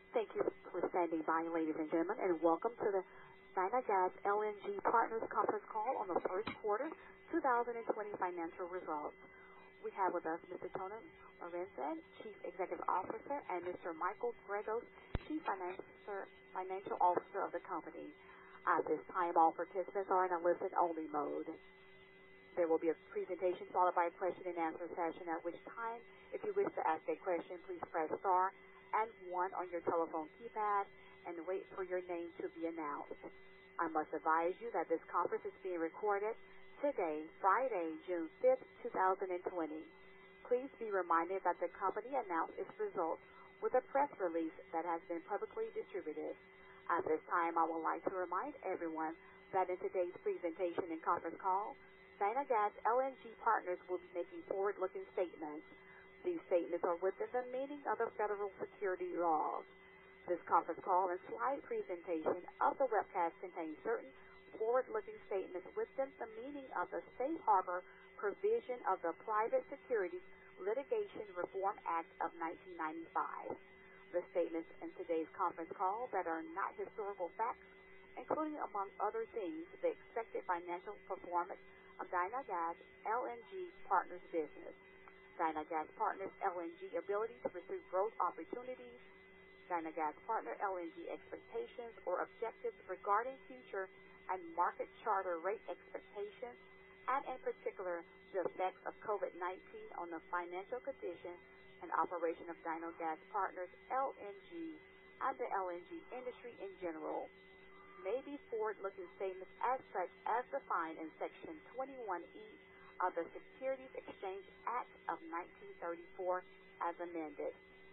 Thank you for standing by, ladies and gentlemen, and welcome to the Dynagas LNG Partners conference call on the first quarter 2020 financial results. We have with us Mr. Tony Lauritzen, Chief Executive Officer, and Mr. Michael Gregos, Chief Financial Officer of the company. At this time, all participants are in a listen-only mode. There will be a presentation followed by a question-and-answer session, at which time, if you wish to ask a question, please press star and 1 on your telephone keypad and wait for your name to be announced. I must advise you that this conference is being recorded today, Friday, June 5th, 2020. Please be reminded that the company announced its results with a press release that has been publicly distributed. At this time, I would like to remind everyone that in today's presentation and conference call, Dynagas LNG Partners will be making forward-looking statements. These statements are within the meaning of the federal securities laws. This conference call and slide presentation of the webcast contains certain forward-looking statements within the meaning of the Safe Harbor provision of the Private Securities Litigation Reform Act of 1995. The statements in today's conference call that are not historical facts, including, among other things, the expected financial performance of Dynagas LNG Partners business, Dynagas Partners LNG ability to pursue growth opportunities, Dynagas Partner LNG expectations or objectives regarding future and market charter rate expectations, and in particular, the effects of COVID-19 on the financial condition and operation of Dynagas Partners LNG and the LNG industry in general, may be forward-looking statements as such as defined in Section 21E of the Securities Exchange Act of 1934 as amended.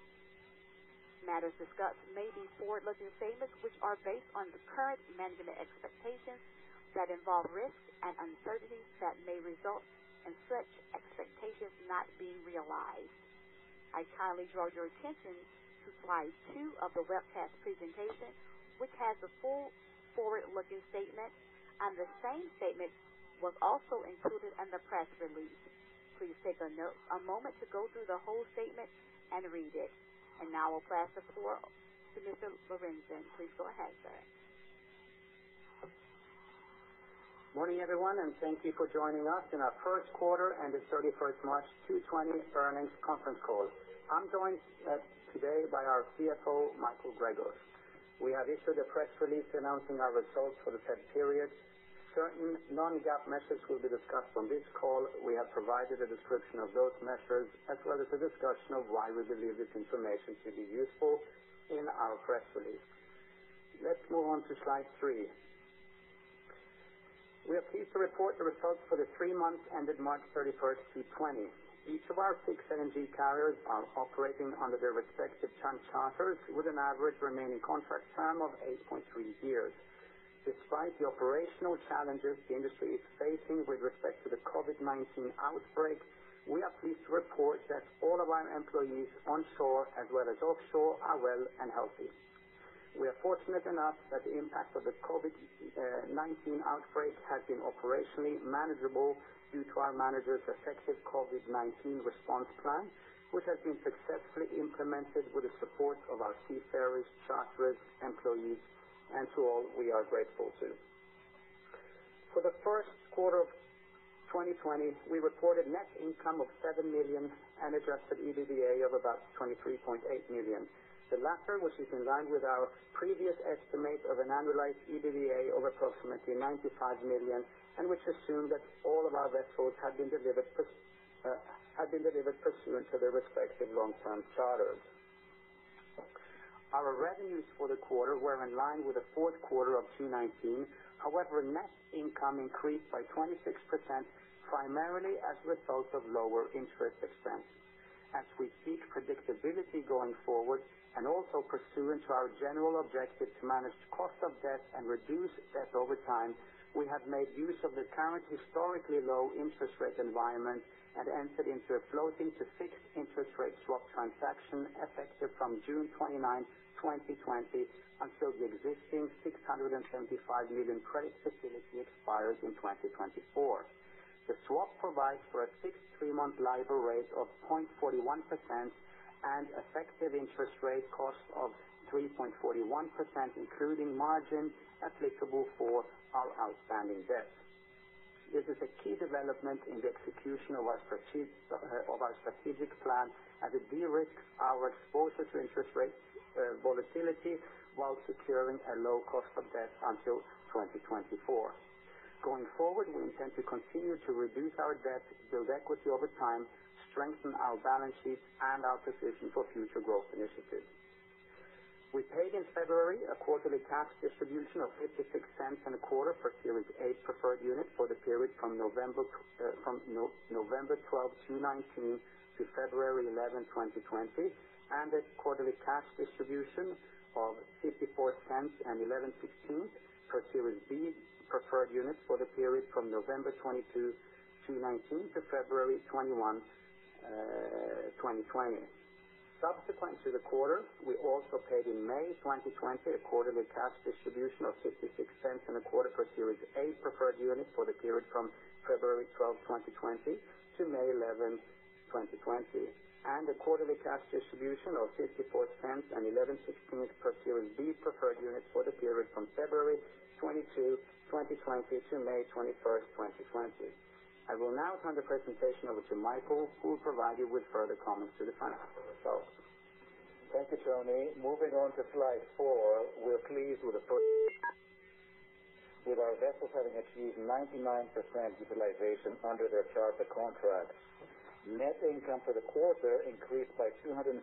Matters discussed may be forward-looking statements which are based on the current management expectations that involve risks and uncertainties that may result in such expectations not being realized. I kindly draw your attention to slide 2 of the webcast presentation, which has the full forward-looking statement, and the same statement was also included in the press release. Please take a moment to go through the whole statement and read it. And now I'll pass the floor to Mr. Lauritzen. Please go ahead, sir. Morning, everyone, and thank you for joining us in our first quarter and the 31st March 2020 earnings conference call. I'm joined today by our CFO, Michael Gregos. We have issued a press release announcing our results for the said period. Certain non-GAAP measures will be discussed on this call. We have provided a description of those measures as well as a discussion of why we believe this information to be useful in our press release. Let's move on to slide 3. We are pleased to report the results for the 3 months ended March 31st, 2020. Each of our 6 LNG carriers are operating under their respective time charters with an average remaining contract term of 8.3 years. Despite the operational challenges the industry is facing with respect to the COVID-19 outbreak, we are pleased to report that all of our employees onshore as well as offshore are well and healthy. We are fortunate enough that the impact of the COVID-19 outbreak has been operationally manageable due to our manager's effective COVID-19 response plan, which has been successfully implemented with the support of our seafarers, charterers, employees, and to all we are grateful to. For the first quarter of 2020, we reported net income of $7 million and adjusted EBITDA of about $23.8 million. The latter, which is in line with our previous estimate of an annualized EBITDA of approximately $95 million, and which assumed that all of our vessels had been delivered pursuant to their respective long-term charters. Our revenues for the quarter were in line with the fourth quarter of 2019. However, net income increased by 26%, primarily as a result of lower interest expense. As we seek predictability going forward, and also pursuant to our general objective to manage the cost of debt and reduce debt over time, we have made use of the current historically low interest rate environment and entered into a floating to fixed interest rate swap transaction effective from June 29, 2020 until the existing $675 million credit facility expires in 2024. The swap provides for a fixed 3-month LIBOR rate of 0.41% and effective interest rate cost of 3.41%, including margin applicable for our outstanding debt. This is a key development in the execution of our strategic plan, as it de-risks our exposure to interest rate volatility while securing a low cost of debt until 2024. Going forward, we intend to continue to reduce our debt, build equity over time, strengthen our balance sheet, and our position for future growth initiatives. We paid in February a quarterly cash distribution of 56 cents and a quarter per Series A preferred unit for the period from November 12, 2019 to February 11, 2020, and a quarterly cash distribution of 54 cents and 11 sixteenths per Series B preferred unit for the period from November 22, 2019 to February 21, 2020. Subsequent to the quarter, we also paid in May 2020 a quarterly cash distribution of 56 cents and a quarter per Series A preferred unit for the period from February 12, 2020 to May 11, 2020, and a quarterly cash distribution of 54 cents and 11 sixteenths per Series B preferred unit for the period from February 22, 2020 to May 21, 2020. I will now turn the presentation over to Michael, who will provide you with further comments to the financial results. Thank you, Tony. Moving on to slide 4, we're pleased with our vessels having achieved 99% utilization under their charter contracts. Net income for the quarter increased by 258%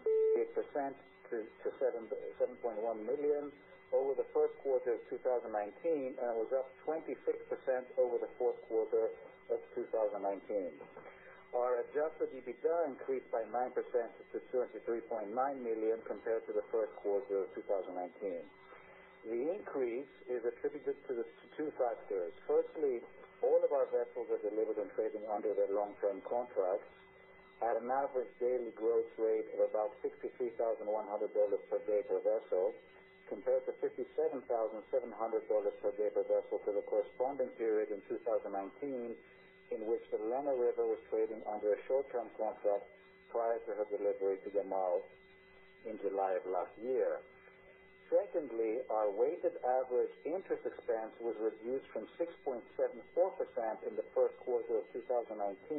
to $7.1 million over the first quarter of 2019, and it was up 26% over the fourth quarter of 2019. Our adjusted EBITDA increased by 9% to $23.9 million compared to the first quarter of 2019. The increase is attributed to two factors. Firstly, all of our vessels are delivered and trading under their long-term contracts at an average daily gross rate of about $63,100 per day per vessel, compared to $57,700 per day per vessel for the corresponding period in 2019, in which the Lena River was trading under a short-term contract prior to her delivery to Yamal in July of last year. Secondly, our weighted average interest expense was reduced from 6.74% in the first quarter of 2019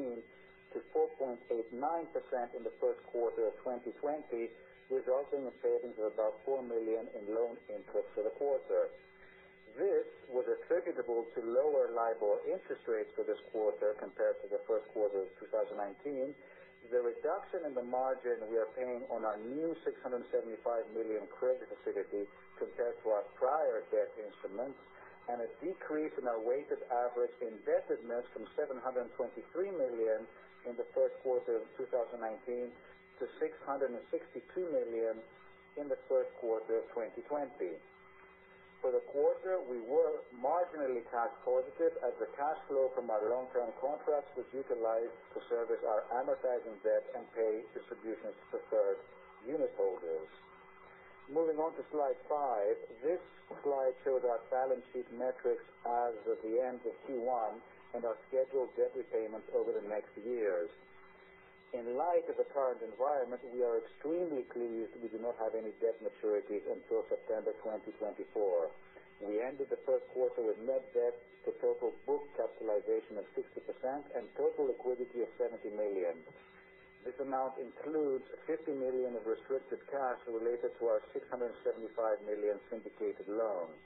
to 4.89% in the first quarter of 2020, resulting in savings of about $4 million in loan interest for the quarter. This was attributable to lower LIBOR interest rates for this quarter compared to the first quarter of 2019, the reduction in the margin we are paying on our new $675 million credit facility compared to our prior debt instruments, and a decrease in our weighted average indebtedness from $723 million in the first quarter of 2019 to $662 million in the first quarter of 2020. For the quarter, we were marginally cash positive as the cash flow from our long-term contracts was utilized to service our amortizing debt and pay distributions to preferred unit holders. Moving on to slide 5, this slide shows our balance sheet metrics as of the end of Q1 and our scheduled debt repayments over the next years. In light of the current environment, we are extremely pleased we do not have any debt maturities until September 2024. We ended the first quarter with net debt to total book capitalization of 60% and total liquidity of $70 million. This amount includes $50 million of restricted cash related to our $675 million syndicated loan.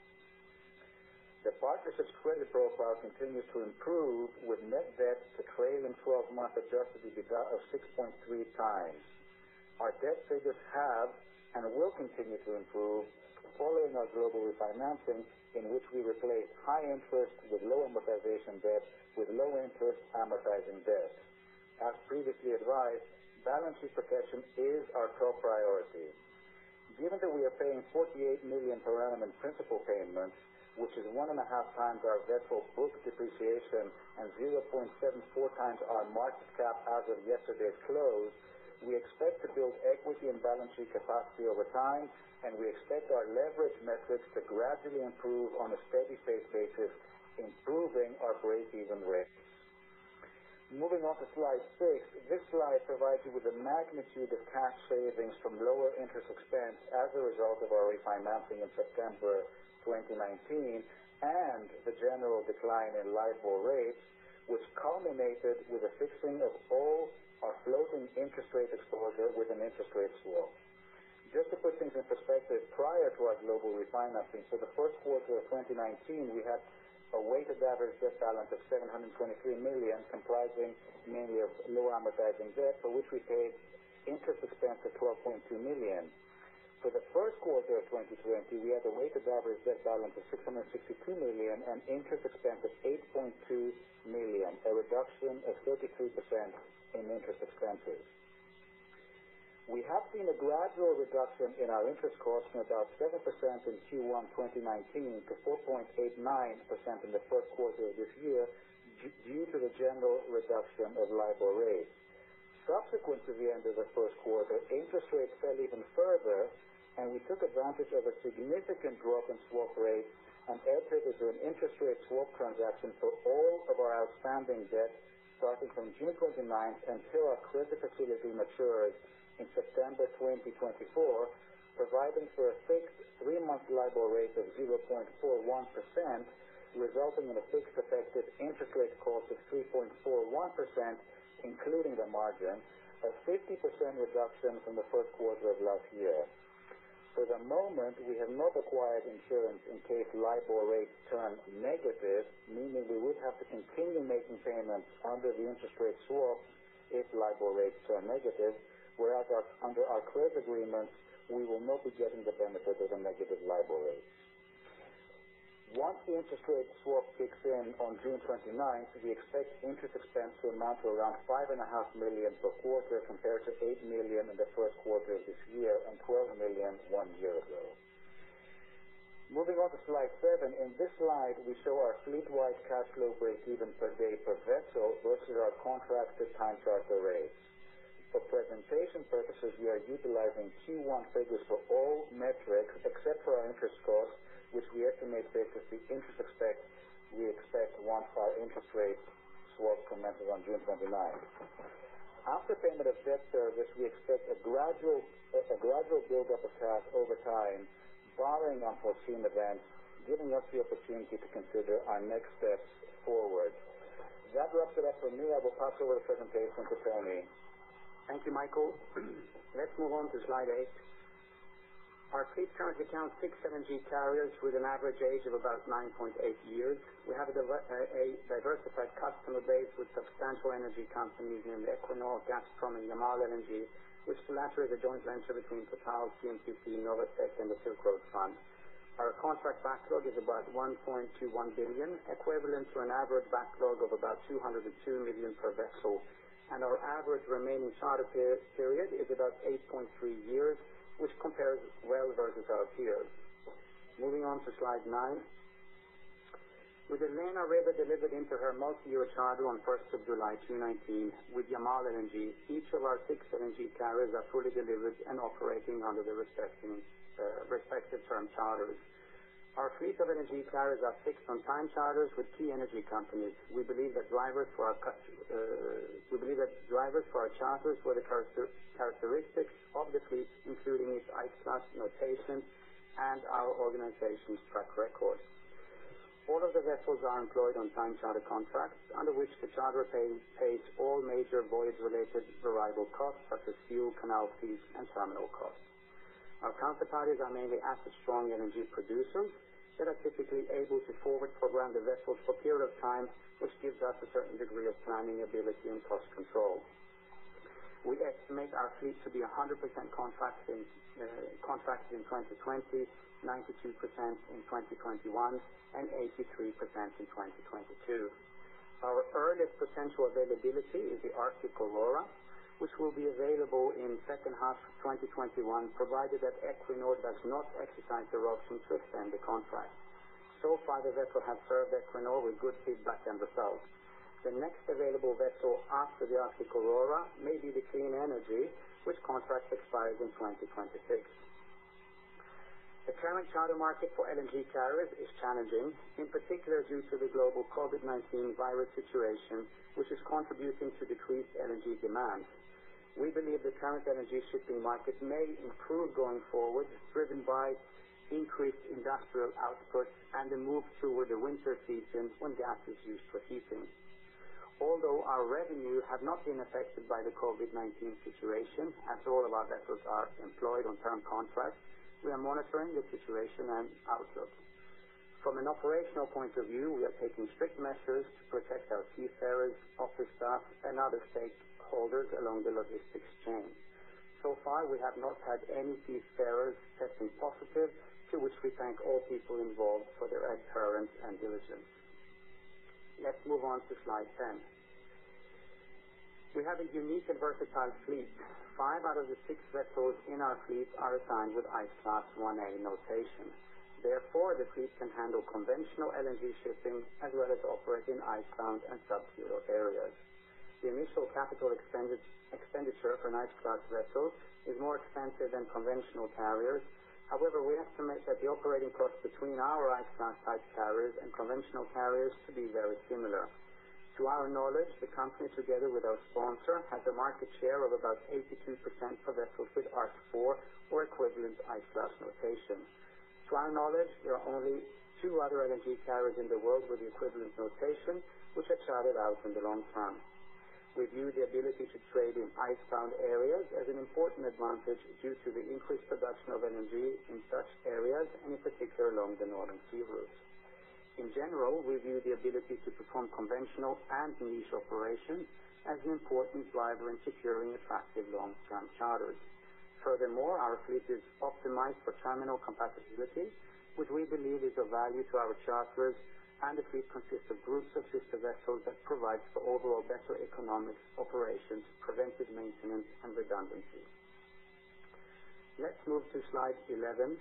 The partnership's credit profile continues to improve, with net debt to trailing 12-month adjusted EBITDA of 6.3 times. Our debt figures have and will continue to improve following our global refinancing, in which we replaced high interest with low amortization debt with low interest amortizing debt. As previously advised, balance sheet protection is our top priority. Given that we are paying $48 million per annum in principal payments, which is 1.5 times our vessel book depreciation and 0.74 times our market cap as of yesterday's close, we expect to build equity and balance sheet capacity over time, and we expect our leverage metrics to gradually improve on a steady-state basis, improving our break-even rates. Moving on to slide 6, this slide provides you with the magnitude of cash savings from lower interest expense as a result of our refinancing in September 2019 and the general decline in LIBOR rates, which culminated with the fixing of all our floating interest rate exposure with an interest rate swap. Just to put things in perspective, prior to our global refinancing, for the first quarter of 2019, we had a weighted average debt balance of $723 million, comprising mainly of low amortizing debt, for which we paid interest expense of $12.2 million. For the first quarter of 2020, we had a weighted average debt balance of $662 million and interest expense of $8.2 million, a reduction of 33% in interest expenses. We have seen a gradual reduction in our interest costs from about 7% in Q1 2019 to 4.89% in the first quarter of this year due to the general reduction of LIBOR rates. Subsequent to the end of the first quarter, interest rates fell even further, and we took advantage of a significant drop in swap rates and entered into an interest rate swap transaction for all of our outstanding debt starting from June 29th until our credit facility matures in September 2024, providing for a fixed 3-month LIBOR rate of 0.41%, resulting in a fixed effective interest rate cost of 3.41%, including the margin, a 50% reduction from the first quarter of last year. For the moment, we have not acquired insurance in case LIBOR rates turn negative, meaning we would have to continue making payments under the interest rate swap if LIBOR rates turn negative, whereas under our credit agreements, we will not be getting the benefit of a negative LIBOR rate. Once the interest rate swap kicks in on June 29th, we expect interest expense to amount to around $5.5 million per quarter compared to $8 million in the first quarter of this year and $12 million 1 year ago. Moving on to slide 7, in this slide we show our fleet-wide cash flow break-even per day per vessel versus our contracted time charter rates. For presentation purposes, we are utilizing Q1 figures for all metrics except for our interest costs, which we estimate based on the interest we expect once our interest rate swap commences on June 29th. After payment of debt service, we expect a gradual build-up of cash over time, barring unforeseen events, giving us the opportunity to consider our next steps forward. That wraps it up for me. I will pass over the presentation to Tony. Thank you, Michael. Let's move on to slide 8. Our fleet currently counts 6 LNG carriers with an average age of about 9.8 years. We have a diversified customer base with substantial energy companies named Equinor, Gazprom, and Yamal LNG, which the latter is a joint venture between Total, CNPC, Novatek, and the Silk Road Fund. Our contract backlog is about $1.21 billion, equivalent to an average backlog of about $202 million per vessel, and our average remaining charter period is about 8.3 years, which compares well versus our peers. Moving on to slide 9. With the Lena River delivered into her multi-year charter on 1st of July 2019 with Yamal LNG, each of our 6 LNG carriers are fully delivered and operating under the respective term charters. Our fleet of LNG carriers are fixed on time charters with key energy companies. We believe that drivers for our charters were the characteristics of the fleet, including its I-class notation and our organization's track record. All of the vessels are employed on time charter contracts, under which the charterer pays all major voyage-related variable costs such as fuel, canal fees, and terminal costs. Our counterparties are mainly asset-strong LNG producers that are typically able to forward program the vessels for a period of time, which gives us a certain degree of planning ability and cost control. We estimate our fleet to be 100% contracted in 2020, 92% in 2021, and 83% in 2022. Our earliest potential availability is the Arctic Aurora, which will be available in second half of 2021, provided that Equinor does not exercise their option to extend the contract. So far, the vessel has served Equinor with good feedback and results. The next available vessel after the Arctic Aurora may be the Clean Energy, which contract expires in 2026. The current charter market for LNG carriers is challenging, in particular due to the global COVID-19 virus situation, which is contributing to decreased LNG demand. We believe the current LNG shipping market may improve going forward, driven by increased industrial output and a move toward the winter season when gas is used for heating. Although our revenue have not been affected by the COVID-19 situation, as all of our vessels are employed on term contracts, we are monitoring the situation and outlook. From an operational point of view, we are taking strict measures to protect our seafarers, office staff, and other stakeholders along the logistics chain. So far, we have not had any seafarers testing positive, to which we thank all people involved for their adherence and diligence. Let's move on to slide 10. We have a unique and versatile fleet. 5 out of the 6 vessels in our fleet are assigned with Ice Class 1A notation. Therefore, the fleet can handle conventional LNG shipping as well as operate in icebound and sub-zero areas. The initial capital expenditure for an Ice Class vessel is more expensive than conventional carriers. However, we estimate that the operating cost between our Ice Class type carriers and conventional carriers to be very similar. To our knowledge, the company, together with our sponsor, has a market share of about 82% for vessels with ARC4 or equivalent Ice Class notation. To our knowledge, there are only 2 other LNG carriers in the world with the equivalent notation, which are chartered out in the long term. We view the ability to trade in icebound areas as an important advantage due to the increased production of LNG in such areas, and in particular along the northern sea routes. In general, we view the ability to perform conventional and niche operations as an important driver in securing attractive long-term charters. Furthermore, our fleet is optimized for terminal compatibility, which we believe is of value to our charterers, and the fleet consists of groups of sister vessels that provides for overall better economics, operations, preventive maintenance, and redundancy. Let's move to slide 11.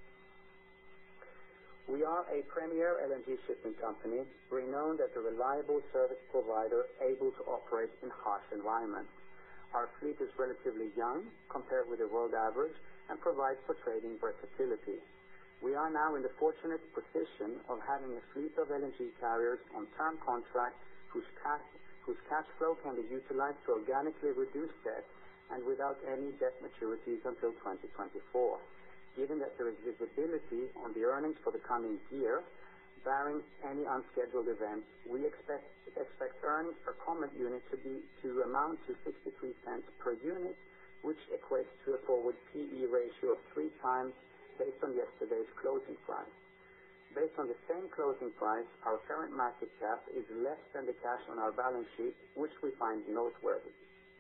We are a premier LNG shipping company, renowned as a reliable service provider able to operate in harsh environments. Our fleet is relatively young compared with the world average and provides for trading versatility. We are now in the fortunate position of having a fleet of LNG carriers on term contracts whose cash flow can be utilized to organically reduce debt and without any debt maturities until 2024. Given that there is visibility on the earnings for the coming year, barring any unscheduled events, we expect earnings per common unit to amount to 63 cents per unit, which equates to a forward PE ratio of 3 times based on yesterday's closing price. Based on the same closing price, our current market cap is less than the cash on our balance sheet, which we find noteworthy.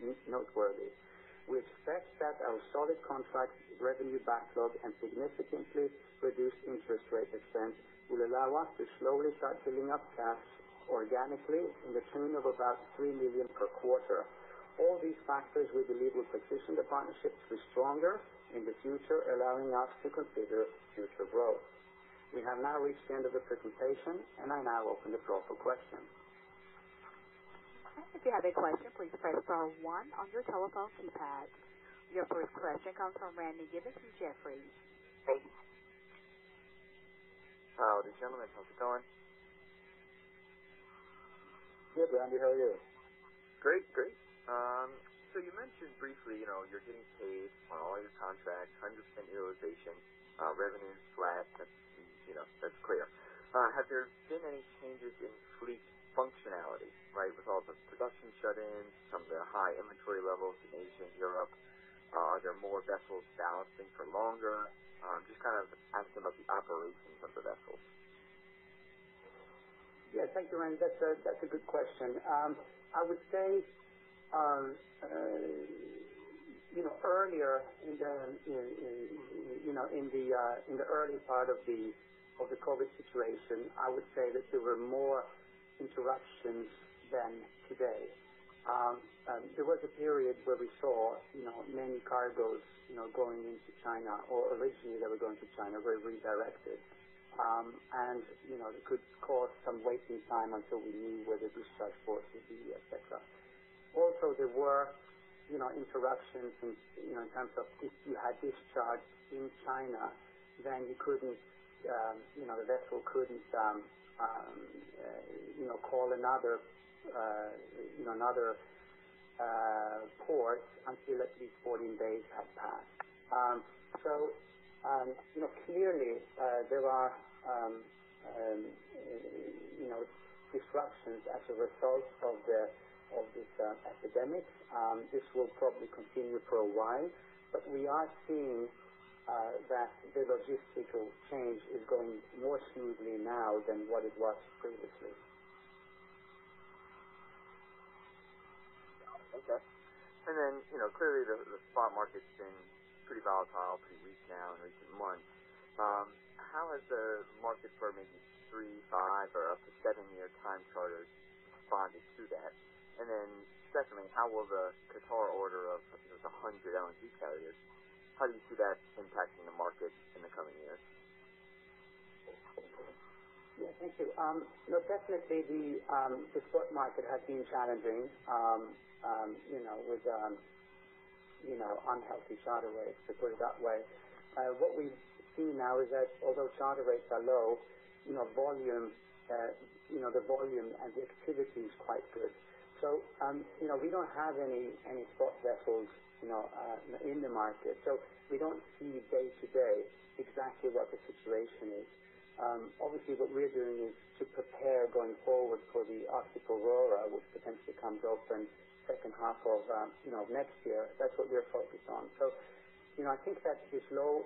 We expect that our solid contract revenue backlog and significantly reduced interest rate expense will allow us to slowly start filling up cash organically in the tune of about $3 million per quarter. All these factors we believe will position the partnership to be stronger in the future, allowing us to consider future growth. We have now reached the end of the presentation, and I now open the floor for questions. If you have a question, please press star 1 on your telephone keypad. Your first question comes from Randy Gibbons from Jefferies. Howdy, gentlemen. How's it going? Good, Randy. How are you? Great. So you mentioned briefly, you're getting paid on all your contracts, 100% utilization, revenue is flat. That's clear. Have there been any changes in fleet functionality, right, with all the production shut-ins, some of the high inventory levels in Asia and Europe? Are there more vessels balancing for longer? Just kind of asking about the operations of the vessels. Yeah, thank you, Randy. That's a good question. I would say, earlier in the early part of the COVID situation, I would say that there were more interruptions than today. There was a period where we saw, many cargoes, going into China, or originally they were going to China, were redirected. And, it could cause some waiting time until we knew where the discharge port would be, etc. Also, there were, interruptions in terms of if you had discharged in China, then you couldn't, the vessel couldn't, call another, another port until at least 14 days had passed. Clearly there are, disruptions as a result of this epidemic. This will probably continue for a while, but we are seeing that the logistical change is going more smoothly now than what it was previously. Okay. And then, clearly the spot market's been pretty volatile, pretty weak now in recent months. How has the market for maybe 3, 5, or up to 7-year time charters responded to that? And then, secondly, how will the Qatar order of 100 LNG carriers, how do you see that impacting the market in the coming years? Yeah, thank you. Definitely the spot market has been challenging, with unhealthy charter rates, to put it that way. What we see now is that although charter rates are low, volume, the volume and the activity is quite good. So, we don't have any spot vessels, in the market. So we don't see day to day exactly what the situation is. Obviously, what we're doing is to prepare going forward for the Arctic Aurora, which potentially comes open second half of next year. That's what we're focused on. So, I think that this low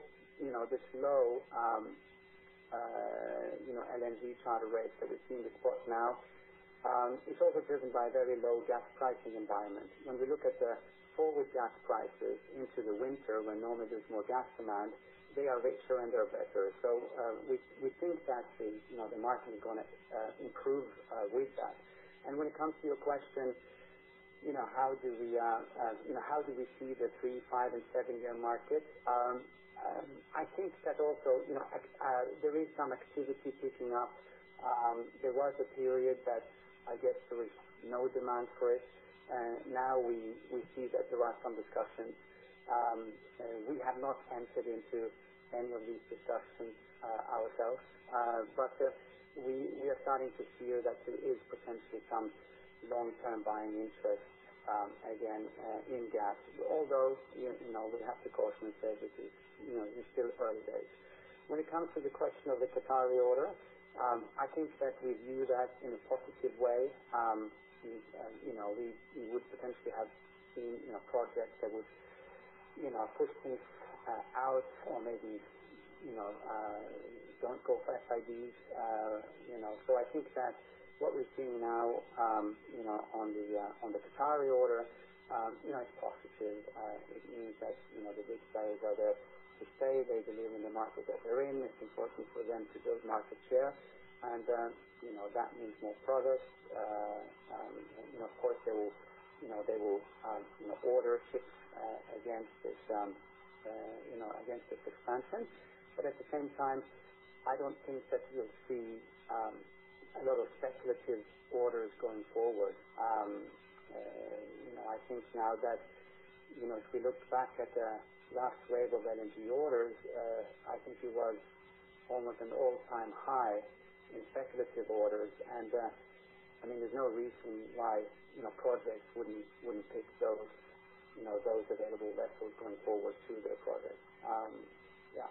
LNG charter rates that we see in the spot now, it's also driven by a very low gas pricing environment. When we look at the forward gas prices into the winter, when normally there's more gas demand, they are richer and they're better. So we think that the market is going to improve with that. And when it comes to your question, how do we see the 3, 5, and 7-year market? I think that also, there is some activity picking up. There was a period that I guess there was no demand for it. Now we see that there are some discussions. We have not entered into any of these discussions ourselves, but we are starting to fear that there is potentially some long-term buying interest again in gas. Although we have to caution and say this is it's still early days. When it comes to the question of the Qatari order, I think that we view that in a positive way. We would potentially have seen projects that would push things out, or maybe don't go for FIDs. So I think that what we're seeing now on the Qatari order is positive. It means that the big players are there to stay. They believe in the market that they're in. It's important for them to build market share, and that means more products. Of course, they will order ships against this expansion. But at the same time, I don't think that we'll see a lot of speculative orders going forward. I think now that if we look back at the last wave of LNG orders, I think it was almost an all-time high in speculative orders, and there's no reason why projects wouldn't pick those available vessels going forward to their projects. Yeah.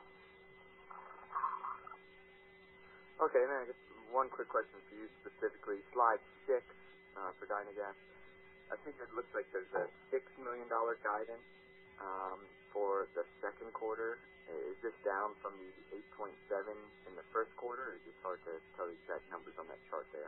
Okay, and then I guess one quick question for you specifically. Slide 6 for Dynagas. I think it looks like there's a $6 million guidance for the second quarter. Is this down from the 8.7 in the first quarter? Or is it hard to tell the exact numbers on that chart there?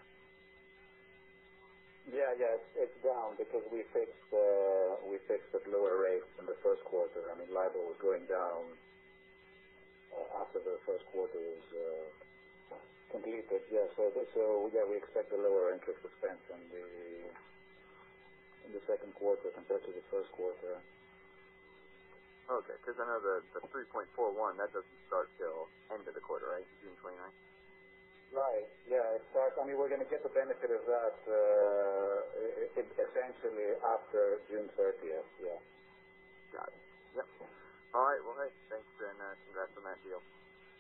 Yeah, it's down because we fixed at lower rates in the first quarter. LIBOR was going down after the first quarter was completed. Yeah, so we expect a lower interest expense in the second quarter compared to the first quarter. Okay, because I know the 3.41, that doesn't start till end of the quarter, right? June 29th? Right, yeah, it starts, we're going to get the benefit of that essentially after June 30th, yeah. Got it. Yep. All right, well, hey, thanks, and congrats on that deal.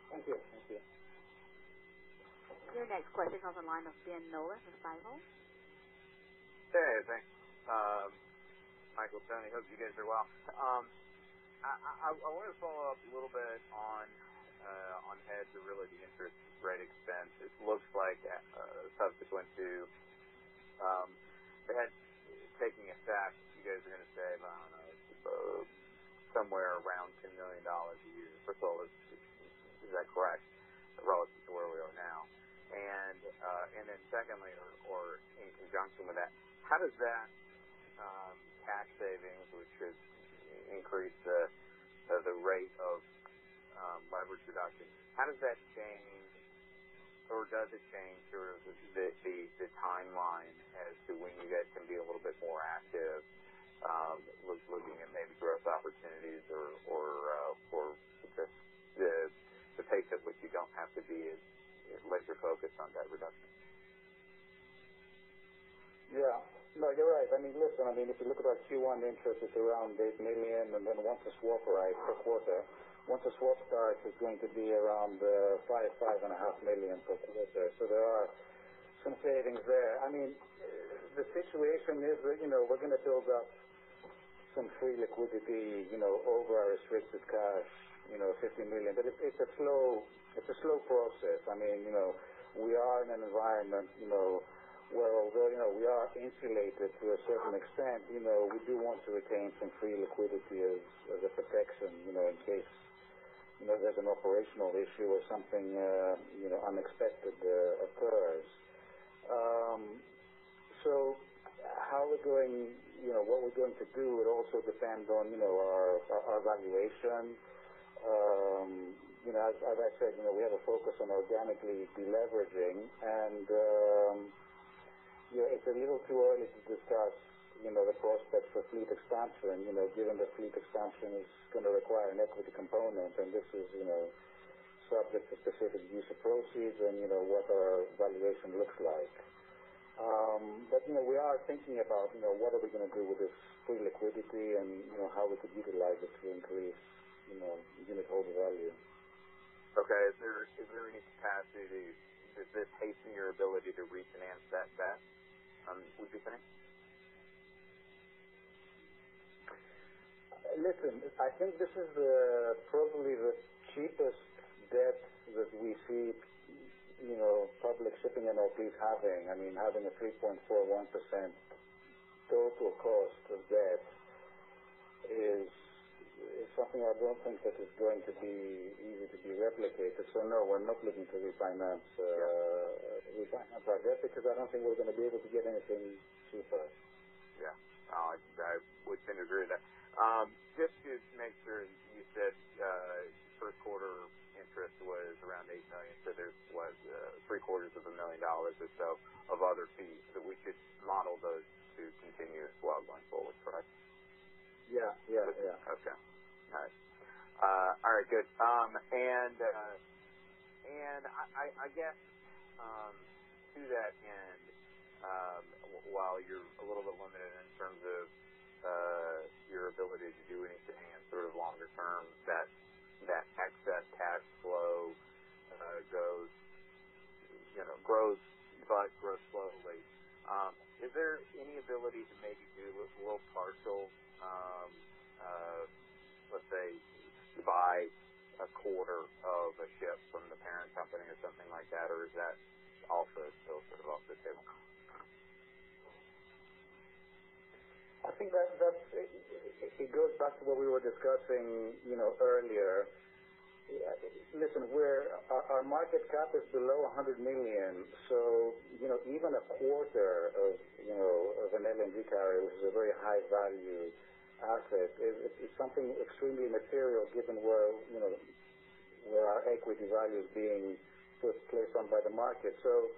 Thank you. Thank you. Your next question comes on the line of Ben Nolan from Stifel. Hey, thanks. Michael, Tony, hope you guys are well. I want to follow up a little bit on hedge, or really the interest rate expense. It looks like subsequent to the hedge taking effect, you guys are going to save, I don't know, somewhere around $10 million a year. First of all, is that correct, relative to where we are now? And then secondly, or in conjunction with that, how does that tax savings, which should increase the rate of leverage reduction, how does that change, or does it change sort of the timeline as to when you guys can be a little bit more active, looking at maybe growth opportunities, or the pace at which you don't have to be as laser focused on debt reduction? Yeah. No, you're right. I mean, listen, if you look at our Q1 interest, it's around $8 million, and then once the swap arrives per quarter, once the swap starts, it's going to be around $5.5 million per quarter. So there are some savings there. I mean, the situation is that, we're going to build up some free liquidity, over our restricted cash, $50 million. But it's a slow process. I mean, we are in an environment, where although, we are insulated to a certain extent, we do want to retain some free liquidity as a protection, in case, there's an operational issue or something, unexpected occurs. So how we're going, what we're going to do would also depend on, our valuation. As I said, we have a focus on organically deleveraging, and it's a little too early to discuss, the prospects for fleet expansion, given that fleet expansion is going to require an equity component, and this is, subject to specific use of proceeds and, what our valuation looks like. But, we are thinking about, what are we going to do with this free liquidity and, how we could utilize it to increase, unit holder value. Okay. Is there any capacity does this hasten your ability to refinance that debt? Would you think? Listen, I think this is probably the cheapest debt that we see, public shipping MLPs having. I mean, having a 3.41% total cost of debt is something I don't think that is going to be easy to be replicated. So no, we're not looking to refinance our debt, because I don't think we're going to be able to get anything cheaper. Yeah, I would tend to agree with that. Just to make sure, you said first quarter interest was around $8 million, so there was $750,000 or so of other fees, so we should model those to continue as well going forward, correct? Yeah. Okay. All right. All right, good. And I guess to that end, while you're a little bit limited in terms of your ability to do anything in sort of longer term, that excess cash flow grows, but grows slowly. Is there any ability to maybe do a little partial, let's say, buy a quarter of a ship from the parent company or something like that, or is that also still sort of off the table? I think it goes back to what we were discussing, earlier. Listen, our market cap is below $100 million, so even a quarter of an LNG carrier, which is a very high value asset, is something extremely material given where our equity value is being placed on by the market. So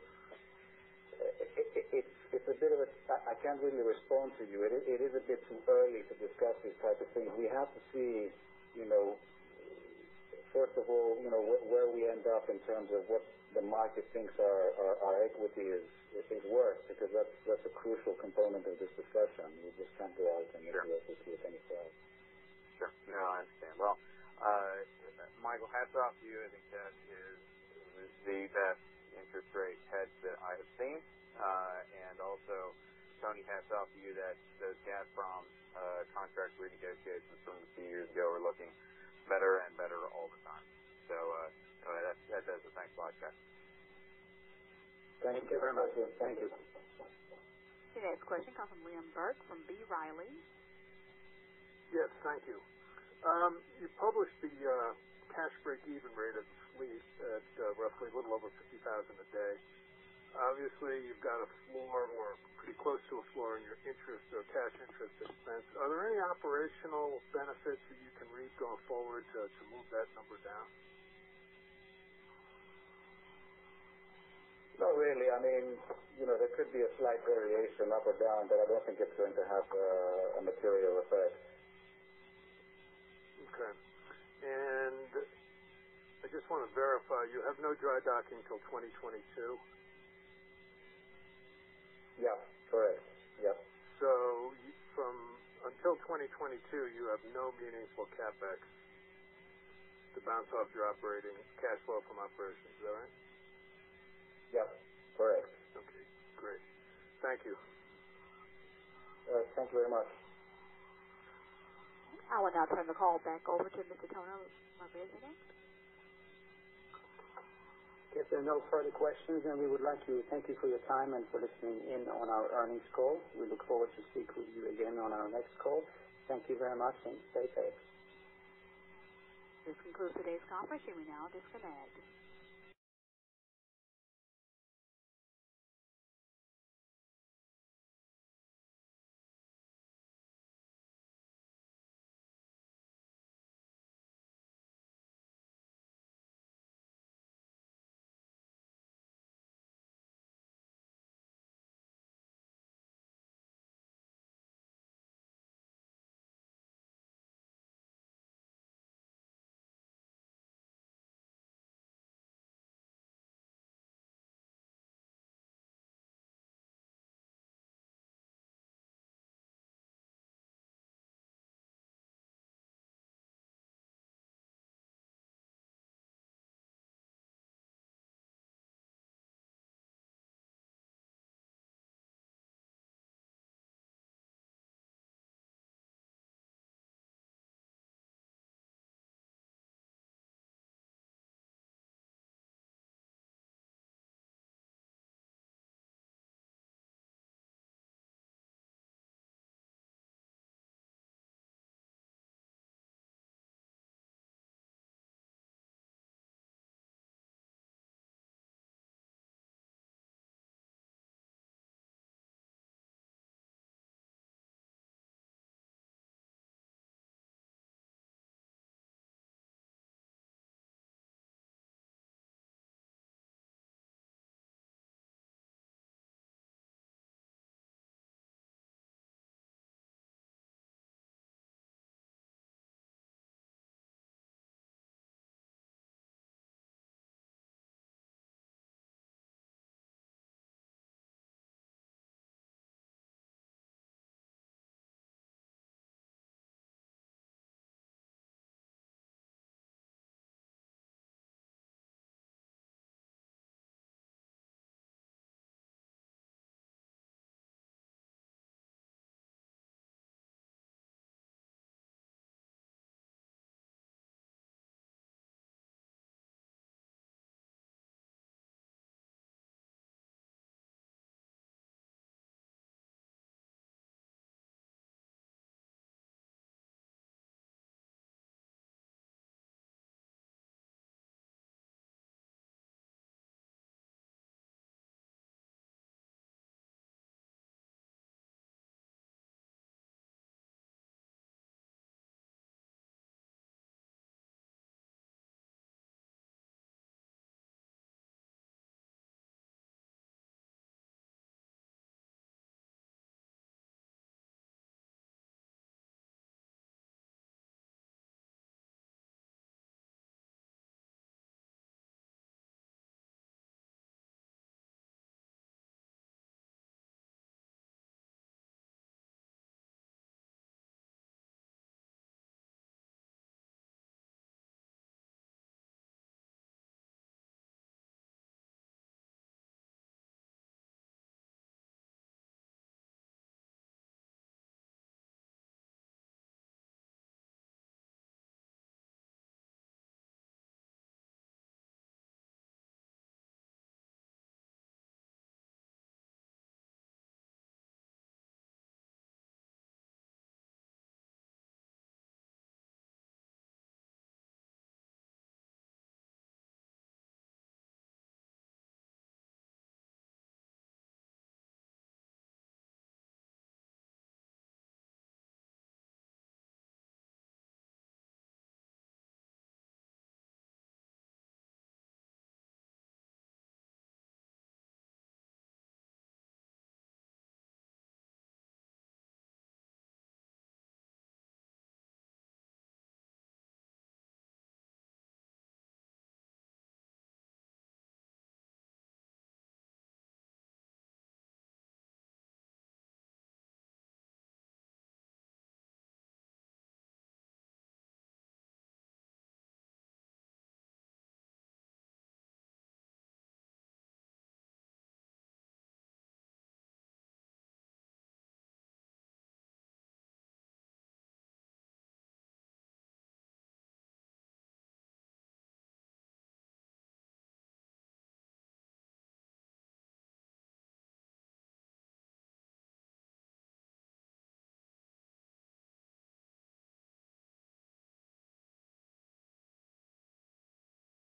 it's a bit of I can't really respond to you. It is a bit too early to discuss these type of things. We have to see, first of all, where we end up in terms of what the market thinks our equity is worth, because that's a crucial component of this discussion. We just can't go out and issue equity at any price. Sure. No, I understand. Well, Michael, hats off to you. I think that is the best interest rate hedge that I have seen. And also, Tony, hats off to you that those Gazprom contract renegotiations from a few years ago are looking better and better all the time. So that does it. Thanks a lot, guys. Thank you very much. Thank you. The next question comes from Liam Burke from B. Riley. Yes, thank you. You published the cash break-even rate of the fleet at roughly a little over $50,000 a day. Obviously, you've got a floor or pretty close to a floor in your interest or cash interest expense. Are there any operational benefits that you can reap going forward to move that number down? Not really. I mean, there could be a slight variation up or down, but I don't think it's going to have a material effect. Okay. And I just want to verify, you have no dry docking until 2022? Yeah, correct. Yeah. So until 2022, you have no meaningful CapEx to bounce off your operating cash flow from operations. Is that right? Yeah, correct. Okay, great. Thank you. Thank you very much. I will now turn the call back over to Mr. Tony Lavezzi. If there are no further questions, then we would like to thank you for your time and for listening in on our earnings call. We look forward to speak with you again on our next call. Thank you very much and stay safe. This concludes today's conference. You may now disconnect.